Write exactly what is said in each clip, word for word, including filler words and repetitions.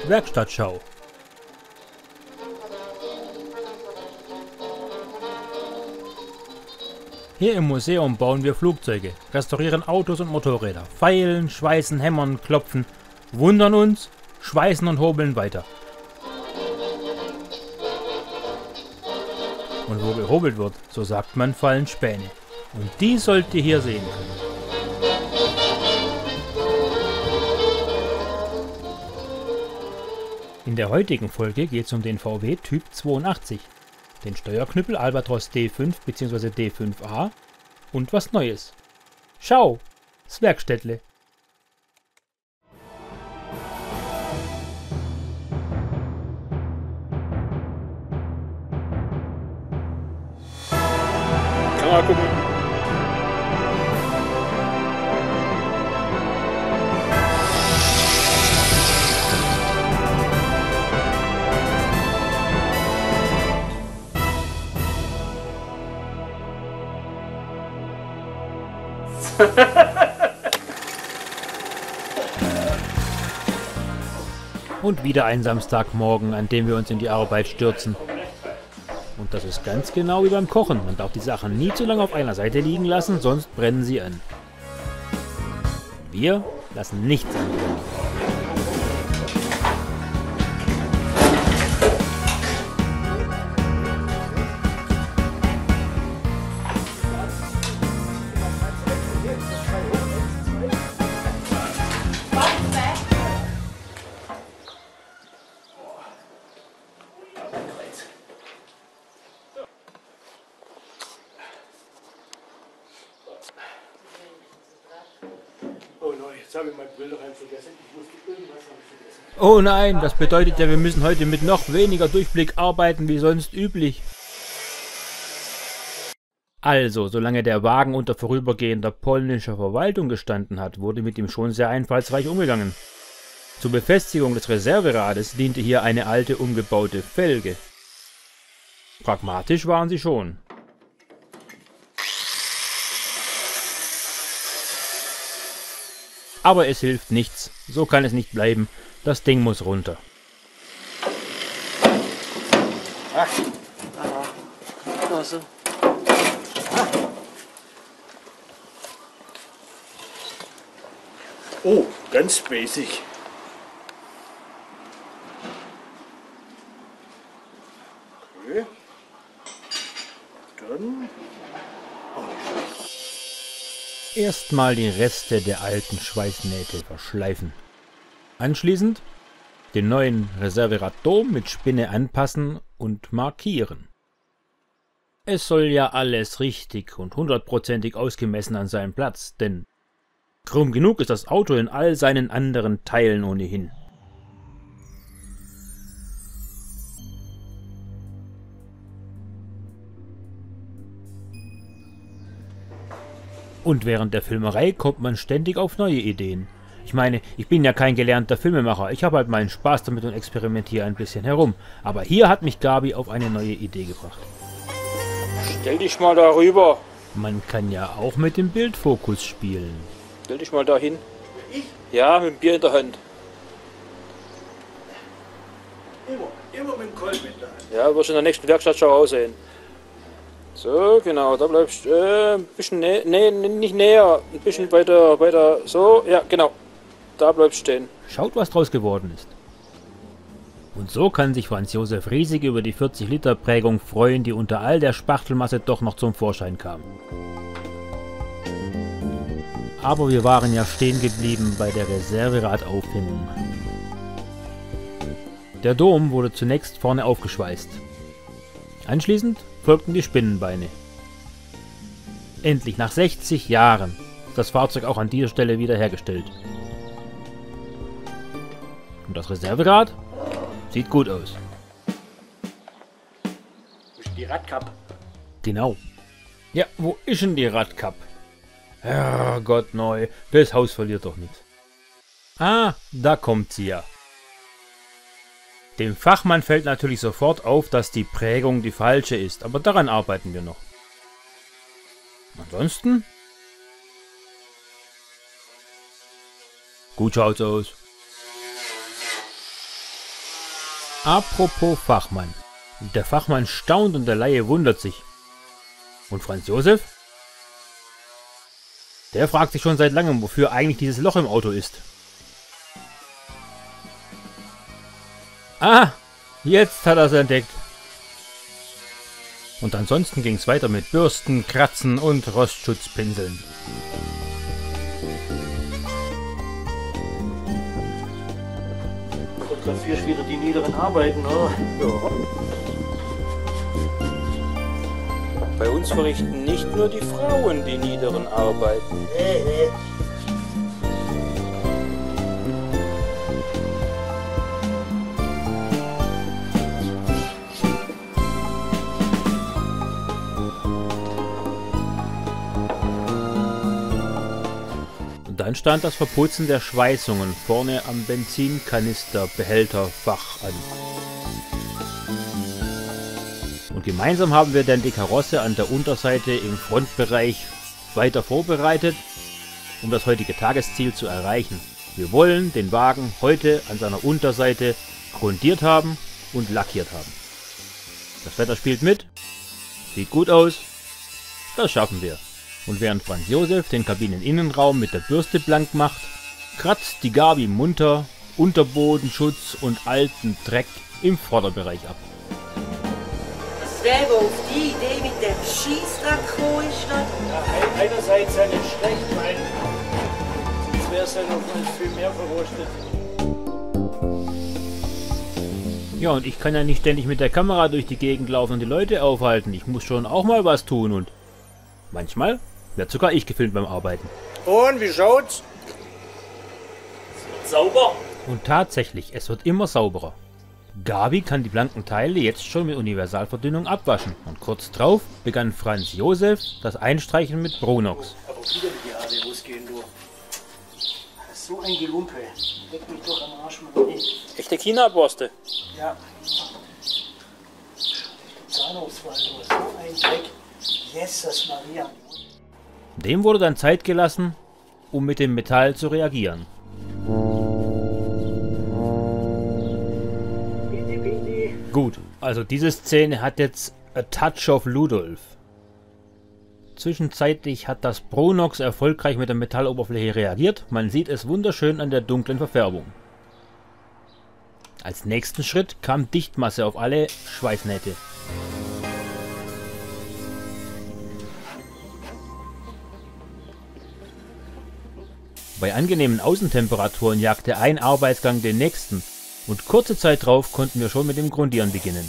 Werkstattschau. Hier im Museum bauen wir Flugzeuge, restaurieren Autos und Motorräder, feilen, schweißen, hämmern, klopfen, wundern uns, schweißen und hobeln weiter. Und wo gehobelt wird, so sagt man, fallen Späne. Und die sollt ihr hier sehen können. In der heutigen Folge geht es um den V W Typ zweiundachtzig, den Steuerknüppel Albatros D fünf bzw. D fünf A und was Neues. Schau, das Werkstättle. Kann mal gucken. Und wieder ein Samstagmorgen, an dem wir uns in die Arbeit stürzen. Und das ist ganz genau wie beim Kochen. Man darf die Sachen nie zu lange auf einer Seite liegen lassen, sonst brennen sie an. Wir lassen nichts anbrennen. Jetzt habe ich mein Bilderheim vergessen. Ich muss irgendwas habe ich vergessen. Oh nein, das bedeutet ja, wir müssen heute mit noch weniger Durchblick arbeiten wie sonst üblich. Also, solange der Wagen unter vorübergehender polnischer Verwaltung gestanden hat, wurde mit ihm schon sehr einfallsreich umgegangen. Zur Befestigung des Reserverades diente hier eine alte umgebaute Felge. Pragmatisch waren sie schon. Aber es hilft nichts. So kann es nicht bleiben. Das Ding muss runter. Ach, also. Oh, ganz basic. Okay. Dann. Erstmal die Reste der alten Schweißnähte verschleifen. Anschließend den neuen Reserverad Dom mit Spinne anpassen und markieren. Es soll ja alles richtig und hundertprozentig ausgemessen an seinem Platz, denn krumm genug ist das Auto in all seinen anderen Teilen ohnehin. Und während der Filmerei kommt man ständig auf neue Ideen. Ich meine, ich bin ja kein gelernter Filmemacher, ich habe halt meinen Spaß damit und experimentiere ein bisschen herum. Aber hier hat mich Gabi auf eine neue Idee gebracht. Stell dich mal da rüber. Man kann ja auch mit dem Bildfokus spielen. Stell dich mal da hin. Ich? Ja, mit dem Bier in der Hand. Immer, immer mit dem Kolben in der Hand. Ja, wirst du in der nächsten Werkstattschau aussehen. So, genau, da bleibst du äh, ein bisschen näher, nee, nicht näher, ein bisschen weiter, weiter, so, ja, genau, da bleibst du stehen. Schaut, was draus geworden ist. Und so kann sich Franz Josef riesig über die vierzig Liter Prägung freuen, die unter all der Spachtelmasse doch noch zum Vorschein kam. Aber wir waren ja stehen geblieben bei der Reserveradaufhängung. Der Dom wurde zunächst vorne aufgeschweißt. Anschließend folgten die Spinnenbeine. Endlich, nach sechzig Jahren, ist das Fahrzeug auch an dieser Stelle wiederhergestellt. Und das Reserverad sieht gut aus. Wo ist die Radkappe? Genau. Ja, wo ist denn die Radkappe? Herrgott neu, das Haus verliert doch nichts. Ah, da kommt sie ja. Dem Fachmann fällt natürlich sofort auf, dass die Prägung die falsche ist, aber daran arbeiten wir noch. Ansonsten? Gut schaut's aus. Apropos Fachmann. Der Fachmann staunt und der Laie wundert sich. Und Franz Josef? Der fragt sich schon seit langem, wofür eigentlich dieses Loch im Auto ist. Ah, jetzt hat er es entdeckt. Und ansonsten ging es weiter mit Bürsten, Kratzen und Rostschutzpinseln. Fotografierst wieder die niederen Arbeiten, oder? Ja. Bei uns verrichten nicht nur die Frauen die niederen Arbeiten. Nee, nee. Dann stand das Verputzen der Schweißungen vorne am Benzinkanisterbehälterfach an. Und gemeinsam haben wir dann die Karosse an der Unterseite im Frontbereich weiter vorbereitet, um das heutige Tagesziel zu erreichen. Wir wollen den Wagen heute an seiner Unterseite grundiert haben und lackiert haben. Das Wetter spielt mit, sieht gut aus, das schaffen wir. Und während Franz Josef den Kabineninnenraum mit der Bürste blank macht, kratzt die Gabi munter Unterbodenschutz und alten Dreck im Vorderbereich ab. Das wäre auf die Idee mit dem Schießdreck gekommen ist, oder? Ja, einerseits ja nicht schlecht, weil sonst wäre es ja noch mal viel mehr verrostet. Ja, und ich kann ja nicht ständig mit der Kamera durch die Gegend laufen und die Leute aufhalten. Ich muss schon auch mal was tun und manchmal wird sogar ich gefilmt beim Arbeiten. Und, wie schaut's? Sauber. Und tatsächlich, es wird immer sauberer. Gabi kann die blanken Teile jetzt schon mit Universalverdünnung abwaschen. Und kurz drauf begann Franz Josef das Einstreichen mit Brunox. Aber wieder die Haare losgehen, du. Das ist so ein Gelumpe. Leck mich doch am Arsch mal nicht. Echte China-Borste? Ja. Zahnausfall, so ein Dreck. Jesus Maria. Dem wurde dann Zeit gelassen, um mit dem Metall zu reagieren. Bitte, bitte. Gut, also diese Szene hat jetzt a touch of Ludolf. Zwischenzeitlich hat das Brunox erfolgreich mit der Metalloberfläche reagiert. Man sieht es wunderschön an der dunklen Verfärbung. Als nächsten Schritt kam Dichtmasse auf alle Schweißnähte. Bei angenehmen Außentemperaturen jagte ein Arbeitsgang den nächsten und kurze Zeit drauf konnten wir schon mit dem Grundieren beginnen.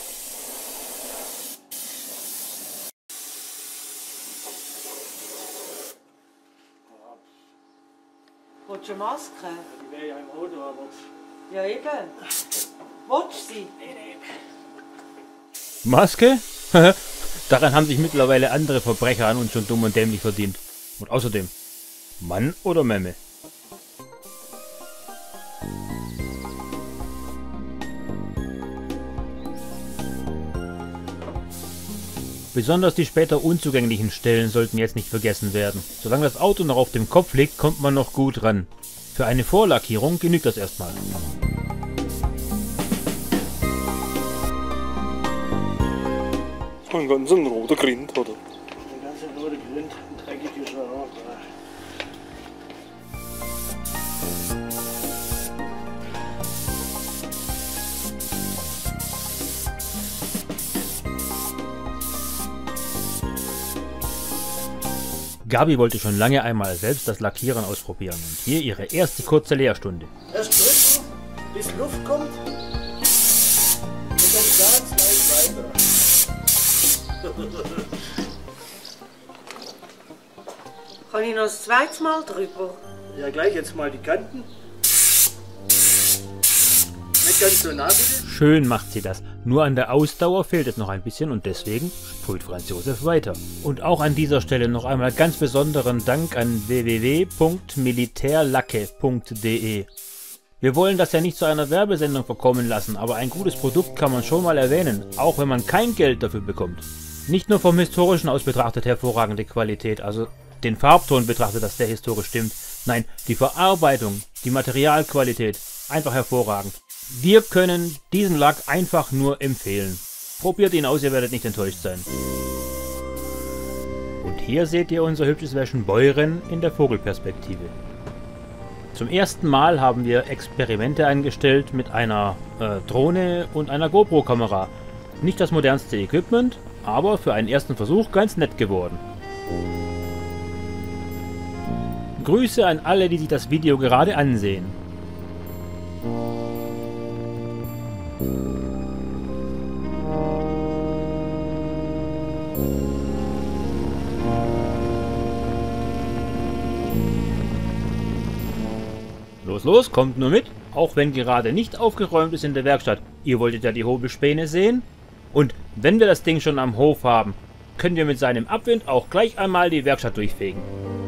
Willst du eine Maske? Die wäre ja im Auto, aber... Ja eben. Willst du sie? Nee, nee. Maske? Daran haben sich mittlerweile andere Verbrecher an uns schon dumm und dämlich verdient. Und außerdem, Mann oder Memme? Besonders die später unzugänglichen Stellen sollten jetzt nicht vergessen werden. Solange das Auto noch auf dem Kopf liegt, kommt man noch gut ran. Für eine Vorlackierung genügt das erstmal. Ein ganz roter Grind, oder? Ein ganz roter Grind, ein dreckiger Scharf. Gabi wollte schon lange einmal selbst das Lackieren ausprobieren und hier ihre erste kurze Lehrstunde. Erst drücken, bis Luft kommt und dann ganz leicht weiter. Kann ich noch das zweite Mal drüber? Ja, gleich jetzt mal die Kanten. Nicht ganz so nah bitte. Schön macht sie das, nur an der Ausdauer fehlt es noch ein bisschen und deswegen sprüht Franz Josef weiter. Und auch an dieser Stelle noch einmal ganz besonderen Dank an w w w punkt militärlacke punkt de. Wir wollen das ja nicht zu einer Werbesendung verkommen lassen, aber ein gutes Produkt kann man schon mal erwähnen, auch wenn man kein Geld dafür bekommt. Nicht nur vom Historischen aus betrachtet hervorragende Qualität, also den Farbton betrachtet, dass der historisch stimmt. Nein, die Verarbeitung, die Materialqualität, einfach hervorragend. Wir können diesen Lack einfach nur empfehlen. Probiert ihn aus, ihr werdet nicht enttäuscht sein. Und hier seht ihr unser hübsches Wäschen Beuren in der Vogelperspektive. Zum ersten Mal haben wir Experimente eingestellt mit einer äh, Drohne und einer GoPro-Kamera. Nicht das modernste Equipment, aber für einen ersten Versuch ganz nett geworden. Grüße an alle, die sich das Video gerade ansehen. Los, los, kommt nur mit, auch wenn gerade nicht aufgeräumt ist in der Werkstatt. Ihr wolltet ja die Hobelspäne sehen. Und wenn wir das Ding schon am Hof haben, können wir mit seinem Abwind auch gleich einmal die Werkstatt durchfegen.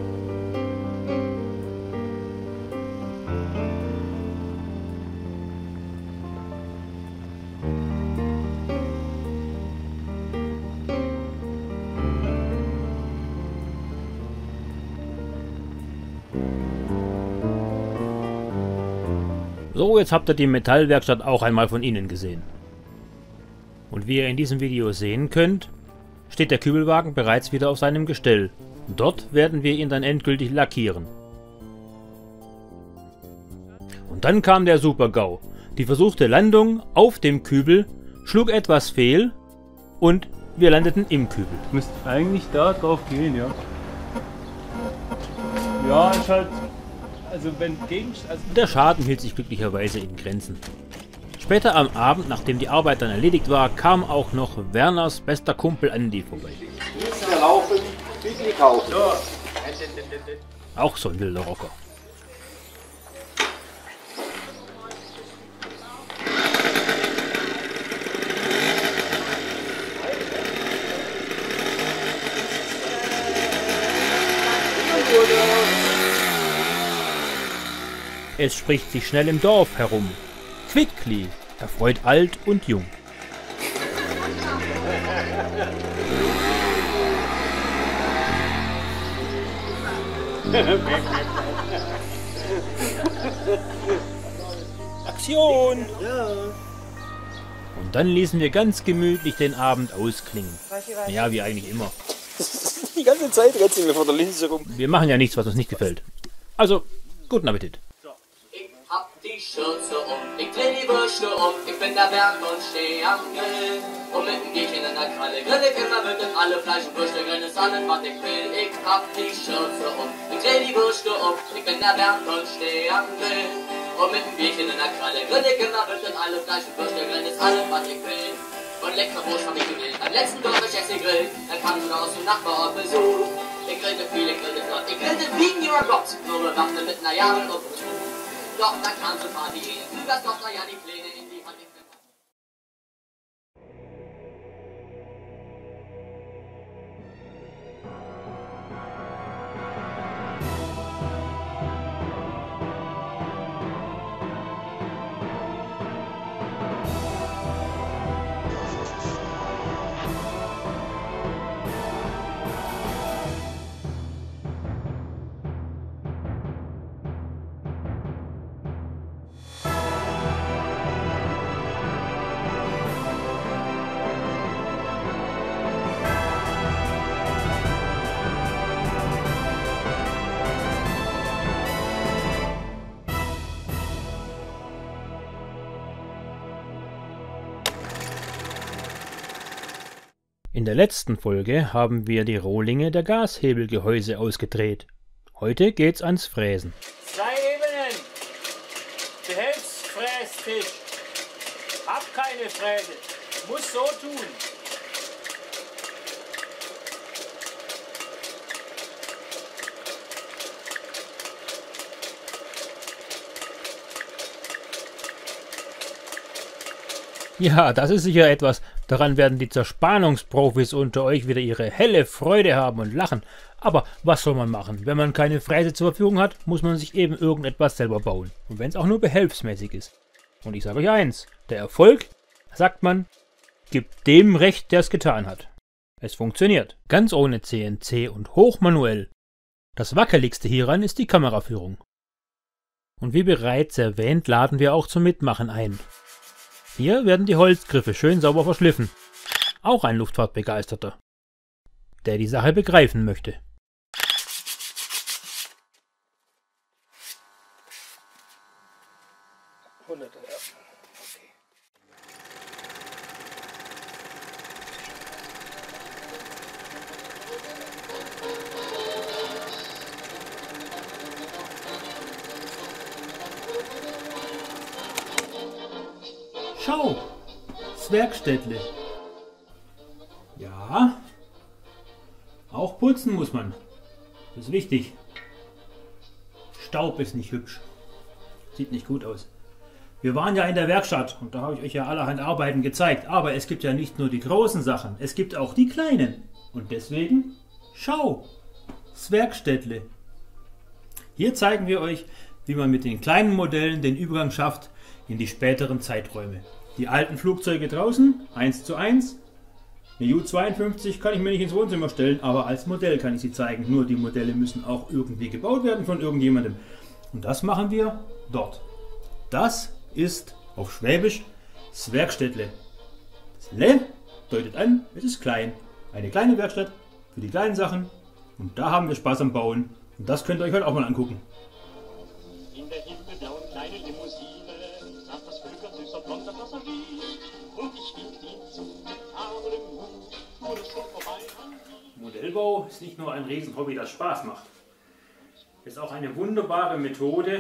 So, jetzt habt ihr die Metallwerkstatt auch einmal von innen gesehen. Und wie ihr in diesem Video sehen könnt, steht der Kübelwagen bereits wieder auf seinem Gestell. Dort werden wir ihn dann endgültig lackieren. Und dann kam der Super-GAU. Die versuchte Landung auf dem Kübel schlug etwas fehl und wir landeten im Kübel. Müsste eigentlich da drauf gehen, ja. Ja, ist halt... Also wenn gegen... Also der Schaden hielt sich glücklicherweise in Grenzen. Später am Abend, nachdem die Arbeit dann erledigt war, kam auch noch Werners bester Kumpel Andi vorbei. Nicht mehr laufen, Bibli kaufen. Ja. Auch so ein wilder Rocker. Es spricht sich schnell im Dorf herum. Quickly erfreut alt und jung. Aktion! Ja. Und dann ließen wir ganz gemütlich den Abend ausklingen. Ja, wie eigentlich immer. Die ganze Zeit retzen wir vor der Linse rum. Wir machen ja nichts, was uns nicht gefällt. Also, guten Appetit. Ich hab die Schürze um, ich dreh die Würste um, ich bin der Bernd und steh am Grill. Und mit dem Bierchen in der Kralle grill ich immer mit dem alle Fleisch und Würste, grill ist alles, was ich will. Ich hab die Schürze um, ich dreh die Würste um, ich bin der Bernd und steh am Grill. Und mit dem Bierchen in der Kralle grill ich immer mit dem alle Fleisch und Würste, grill ist alles, was ich will. Und leckere Wurst hab ich gegrillt, beim letzten Dorf ich esse Grill, dann kam schon aus dem Nachbarort Besuch. Ich grillte viel, ich grillte flott, ich grillte wie New York, nur bewaffnet mit einer Jahre und doch, da kam so Party, übers Dorf, da ja die Pläne in die Hand. In der letzten Folge haben wir die Rohlinge der Gashebelgehäuse ausgedreht. Heute geht's ans Fräsen. Zwei Ebenen. Behelfsfrästisch. Hab keine Fräse. Muss so tun. Ja, das ist sicher etwas, daran werden die Zerspannungsprofis unter euch wieder ihre helle Freude haben und lachen. Aber was soll man machen? Wenn man keine Fräse zur Verfügung hat, muss man sich eben irgendetwas selber bauen. Und wenn es auch nur behelfsmäßig ist. Und ich sage euch eins, der Erfolg, sagt man, gibt dem Recht, der es getan hat. Es funktioniert. Ganz ohne C N C und hochmanuell. Das wackeligste hieran ist die Kameraführung. Und wie bereits erwähnt, laden wir auch zum Mitmachen ein. Hier werden die Holzgriffe schön sauber verschliffen. Auch ein Luftfahrtbegeisterter, der die Sache begreifen möchte. Hunderter, ja. Okay. Schau, das Werkstättle. Ja, auch putzen muss man. Das ist wichtig. Staub ist nicht hübsch. Sieht nicht gut aus. Wir waren ja in der Werkstatt und da habe ich euch ja allerhand Arbeiten gezeigt. Aber es gibt ja nicht nur die großen Sachen, es gibt auch die kleinen. Und deswegen, schau, das Werkstättle. Hier zeigen wir euch, wie man mit den kleinen Modellen den Übergang schafft in die späteren Zeiträume. Die alten Flugzeuge draußen, eins zu eins. Eine Ju zweiundfünfzig kann ich mir nicht ins Wohnzimmer stellen, aber als Modell kann ich sie zeigen. Nur die Modelle müssen auch irgendwie gebaut werden von irgendjemandem. Und das machen wir dort. Das ist auf Schwäbisch das Werkstättle. Das Le deutet an, es ist klein. Eine kleine Werkstatt für die kleinen Sachen. Und da haben wir Spaß am Bauen. Und das könnt ihr euch heute auch mal angucken. In der himmelblauen kleinen Limousine saß das Völker süßer blonder Passagier. Und ich winkte ihm zu, mit fahrendem Mut, fuhr es schon vorbei an ihm. Modellbau ist nicht nur ein Riesenhobby, das Spaß macht. Es ist auch eine wunderbare Methode,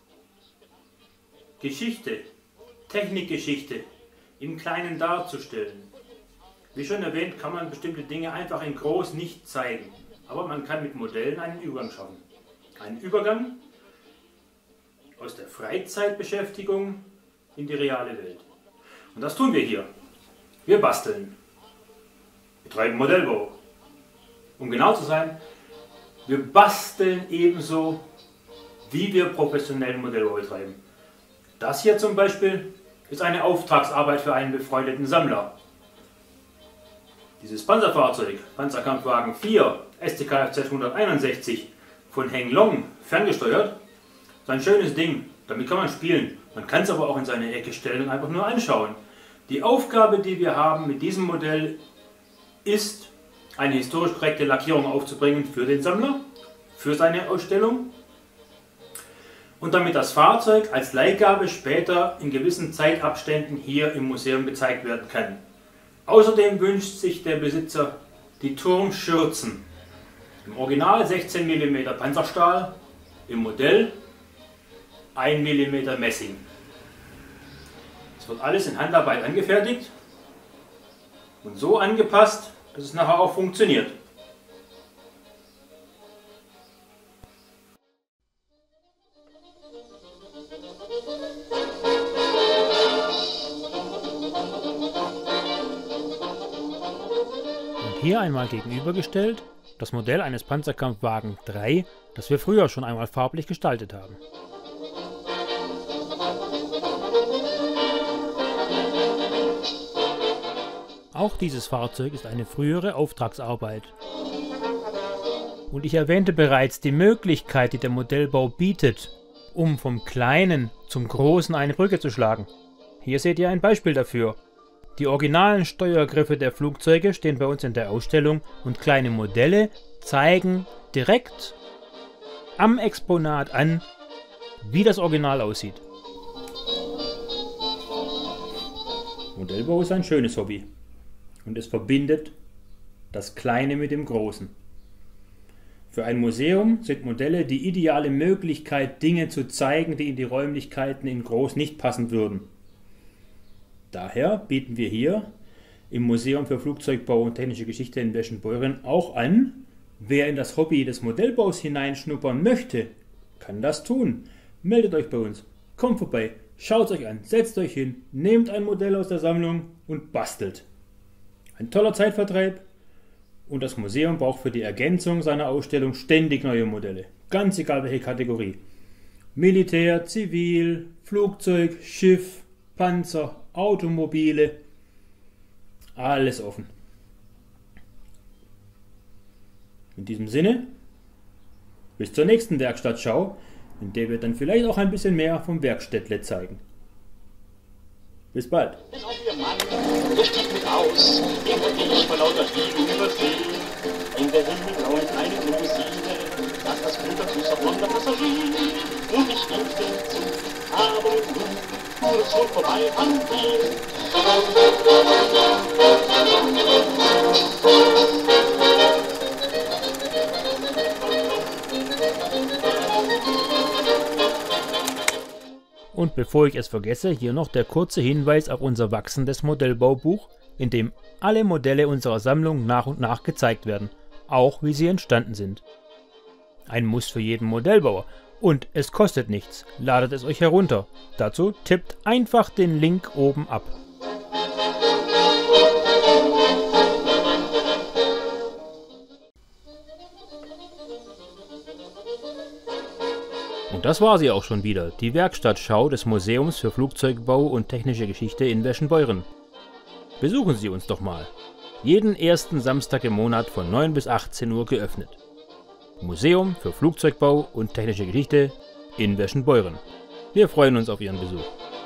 Geschichte, Technikgeschichte im Kleinen darzustellen. Wie schon erwähnt, kann man bestimmte Dinge einfach in groß nicht zeigen, aber man kann mit Modellen einen Übergang schaffen. Einen Übergang aus der Freizeitbeschäftigung in die reale Welt. Und das tun wir hier. Wir basteln. Wir treiben Modellbau. Um genau zu sein, wir basteln ebenso, wie wir professionellen Modellbau betreiben. Das hier zum Beispiel ist eine Auftragsarbeit für einen befreundeten Sammler. Dieses Panzerfahrzeug, Panzerkampfwagen vier, S T K F Z hunderteinundsechzig von Heng Long, ferngesteuert, ist ein schönes Ding. Damit kann man spielen. Man kann es aber auch in seine Ecke stellen und einfach nur anschauen. Die Aufgabe, die wir haben mit diesem Modell, ist, eine historisch korrekte Lackierung aufzubringen für den Sammler, für seine Ausstellung. Und damit das Fahrzeug als Leihgabe später in gewissen Zeitabständen hier im Museum gezeigt werden kann. Außerdem wünscht sich der Besitzer die Turmschürzen. Im Original sechzehn Millimeter Panzerstahl, im Modell ein Millimeter Messing. Es wird alles in Handarbeit angefertigt und so angepasst, dass es nachher auch funktioniert. Und hier einmal gegenübergestellt das Modell eines Panzerkampfwagen drei, das wir früher schon einmal farblich gestaltet haben. Auch dieses Fahrzeug ist eine frühere Auftragsarbeit. Und ich erwähnte bereits die Möglichkeit, die der Modellbau bietet, um vom Kleinen zum Großen eine Brücke zu schlagen. Hier seht ihr ein Beispiel dafür. Die originalen Steuergriffe der Flugzeuge stehen bei uns in der Ausstellung und kleine Modelle zeigen direkt am Exponat an, wie das Original aussieht. Modellbau ist ein schönes Hobby. Und es verbindet das Kleine mit dem Großen. Für ein Museum sind Modelle die ideale Möglichkeit, Dinge zu zeigen, die in die Räumlichkeiten in groß nicht passen würden. Daher bieten wir hier im Museum für Flugzeugbau und Technische Geschichte in Weschenbeuren auch an, wer in das Hobby des Modellbaus hineinschnuppern möchte, kann das tun. Meldet euch bei uns, kommt vorbei, schaut es euch an, setzt euch hin, nehmt ein Modell aus der Sammlung und bastelt. Ein toller Zeitvertreib und das Museum braucht für die Ergänzung seiner Ausstellung ständig neue Modelle. Ganz egal welche Kategorie. Militär, Zivil, Flugzeug, Schiff, Panzer, Automobile. Alles offen. In diesem Sinne, bis zur nächsten Werkstattschau, in der wir dann vielleicht auch ein bisschen mehr vom Werkstättle zeigen. Bis bald. Denn auch ihr Mann, der stieg mit aus, den wollte ich vor lauter Fliegen übersehen. In der himmelblauen kleinen Limousine saß das Flügelfuß auf blonder Passagier. Und ich ging den Zug, aber nun fuhr es schon vorbei an mir. Und bevor ich es vergesse, hier noch der kurze Hinweis auf unser wachsendes Modellbaubuch, in dem alle Modelle unserer Sammlung nach und nach gezeigt werden, auch wie sie entstanden sind. Ein Muss für jeden Modellbauer und es kostet nichts, ladet es euch herunter. Dazu tippt einfach den Link oben ab. Und das war sie auch schon wieder, die Werkstattschau des Museums für Flugzeugbau und technische Geschichte in Weschenbeuren. Besuchen Sie uns doch mal. Jeden ersten Samstag im Monat von neun bis achtzehn Uhr geöffnet. Museum für Flugzeugbau und technische Geschichte in Weschenbeuren. Wir freuen uns auf Ihren Besuch.